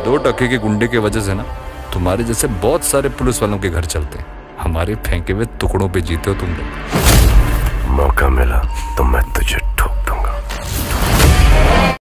2 टके के गुंडे की वजह से ना तुम्हारे जैसे बहुत सारे पुलिस वालों के घर चलते हैं। हमारे फेंके हुए टुकड़ों पे जीते हो तुम लोग। मौका मिला तो मैं